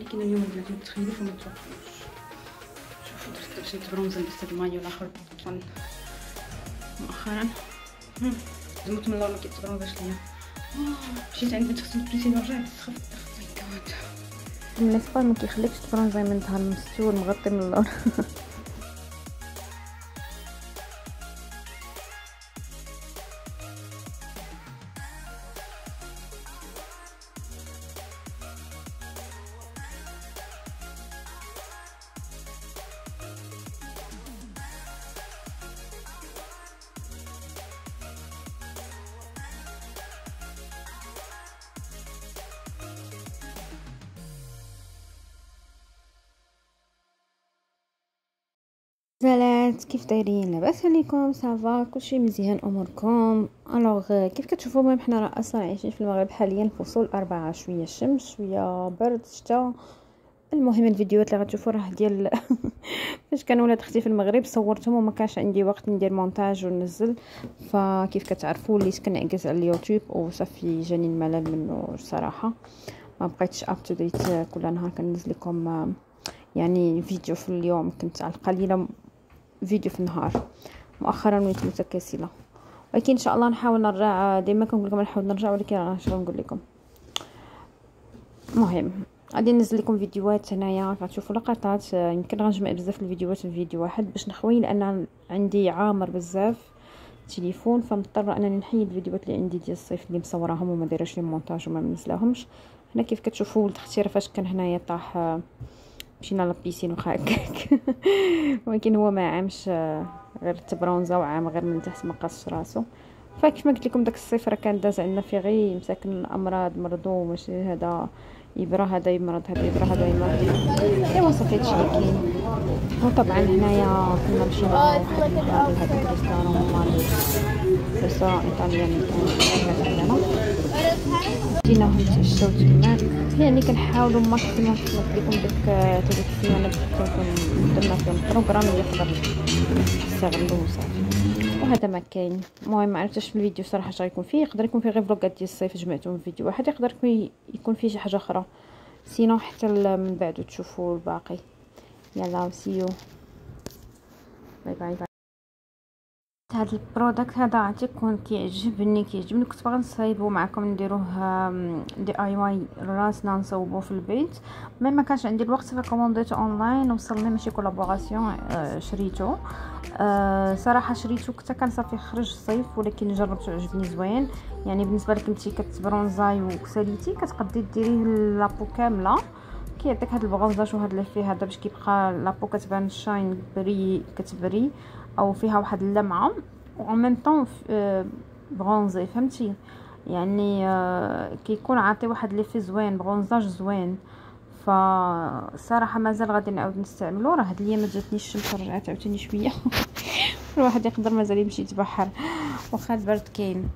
ولكن اليوم بلاتي تخيلوا فما توقعوش. شوفوا درت داكشي تبرونزا لبست هاد المايو الاخر طفن مؤخرا زمت من اللون ما كيتبرونزاش ليا. مشيت عند بنت اختي البريسين ورجعت تخفت ماي جاد. بالنسبه ما كيخليكش تبرونزي من ظهر مستور مغطي من اللون. زلات كيف دايرين؟ لاباس عليكم؟ صافا كلشي مزيان؟ اموركم؟ الوغ كيف كتشوفوا المهم حنا راه اصلا عايشين في المغرب حاليا فصول 4، شويه الشمس شويه برد شتا. المهم الفيديوهات اللي غتشوفوا راه ديال فاش كان ولاد اختي في المغرب صورتهم وما كانش عندي وقت ندير مونتاج وننزل، فكيف كتعرفوا وليت كنعكز على اليوتيوب وصافي جاني الملل منه صراحه. ما بقيتش اب تو ديت كل نهار كننزل لكم يعني فيديو في اليوم، كنت على القليله فيديو في النهار. مؤخرا وليت متكاسله، ولكن ان شاء الله نحاول نرجع. ديما كنقول لكم نحاول نرجع، ولكن راه شنو نقول لكم. المهم غادي ننزل لكم فيديوهات هنايا غتشوفوا لقطات. يمكن غنجمع بزاف الفيديوهات في فيديو واحد باش نخوي، لان عندي عامر بزاف التليفون، فمضطره انني نحيد الفيديوهات اللي عندي ديال الصيف اللي مصوراهم وما دايرهش لهم مونتاج وما منزلاهمش. هنا كيف كتشوفوا ولد اختي راه فاش كان هنايا طاح، مشينا للبيسين وخا هكاك ولكن هو ما عامش، غير تبرونزا وعام غير من تحت ما قاصش راسو. فكيف ما قلت لكم داك الصيف راه كان داز عندنا فيه غير مساكن الامراض، مرضو ماشي هذا يبرى هذا يمرض، هذا يبرى هذا يمرض. ايوا صافي هادشي اللي كاين. وطبعا هنايا كنا مشينا لواحد المحل هذاك ريستورون مالي بيسا ايطاليان عندنا، جيناهم نتعشاو تما. يعني كنحاولوا ماكسيموم نحط لكم ديك 3 سيمانات درنا فيهم بروغرام اللي يقدر يستغلوه صافي. وهذا ما كاين. المهم ما عرفتش في الفيديو صراحه اش غيكون فيه. يقدر يكون فيه غير فلوغات ديال الصيف جمعتهم في فيديو واحد، يقدر يكون فيه شي حاجه اخرى، سينو حتى من بعد تشوفوا الباقي. يلا سيو، باي باي. هذا البرودكت هذا عتيكون كيعجبني كنت باغا نصايبو معكم نديروه دي اي واي راسنا نصوبوه في البيت. ما كانش عندي الوقت فكومونديته اونلاين وصلني ماشي كولابوراسيون. شريته صراحه شريته حتى كان صافي خرج الصيف، ولكن جربته عجبني زوين. يعني بالنسبه لك انت كتبرونزاي وكساليتي كتقدري ديريه لابو كامله، كيعطيك هاد البغوزاج وهاد اللي فيه هذا باش كيبقى لابو كتبان شاين بري كتبري او فيها واحد اللمعه و ميم طون برونزي، فهمتي يعني كيكون عاطي واحد لي في زوين، برونزاج زوين. فصراحه مازال غادي نعاود نستعملو. راه هاد الايام ما جاتنيش الشمس رجعت عاوتاني شويه الواحد يقدر مازال يمشي يتبحر واخا البرد كاين.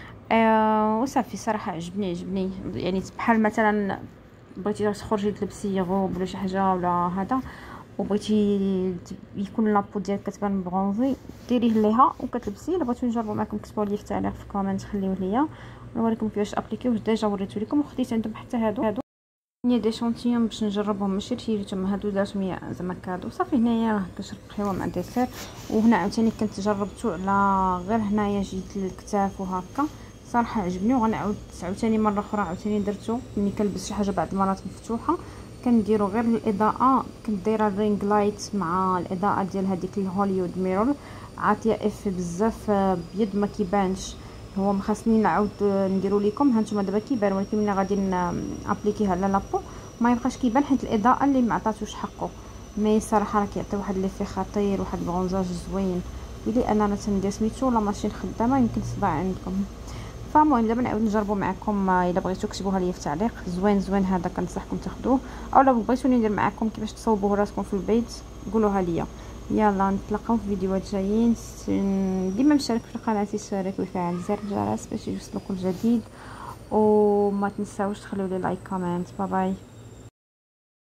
وصافي صراحه عجبني يعني بحال مثلا بغيتي تخرجي تلبسي غوب ولا شي حاجه ولا هذا وبغيتي يكون لابو ديالك كتبان برونزي ديريه ليها وكتلبسيه. الا بغيتو نجربوا معكم كتبوا لي في التعليق في الكومنت خليوه ليا نوريكم كيفاش ابليكيوه. ديجا وريتو لكم وخديت عندهم حتى هادو ني دي شونتيون باش نجربهم، ماشي شريتهم هادو دارتهم زعما كادو صافي. هنايا راه كنشرب قهوه مع ديسير. وهنا عاوتاني كنت جربتو على غير هنايا جيت للكتاف وهكا صراحه عجبني. وغنعاود عاوتاني مره اخرى عاوتاني درتو ملي كنلبس شي حاجه بعض المرات مفتوحه كنديروا غير الاضاءه. كنت دايره الرينغ لايت مع الاضاءه ديال هذيك الهوليوود ميرور عاطيه اف بزاف بيد ما كيبانش. هو مخصني نعاود نديروا لكم هانتوما دابا كيبان، ولكن ملي غادي ابليكيه على لابو ما يبقاش كيبان حيت الاضاءه اللي ما عطاتوش حقه. مي صراحه راه كيعطي واحد ليفي خطير، واحد البرونزاج زوين. ولي انا راه تندير سميتو لا ماشين خدامه يمكن تصدع عندكم. فالمهم دابا نعاود نجربوا معكم. الا بغيتو كتبوها لي في التعليق. زوين هذا كنصحكم تاخذوه، او لا بغيتوني ندير معكم كيفاش تصوبوه راسكم في البيت قولوها ليا. يلا نتلاقاو في فيديوهات جايين. ديما مشارك في القناه يشارك ويفعل زر الجرس باش يوصلكم الجديد، وما تنساوش تخليو لي لايك كومنت. باي باي.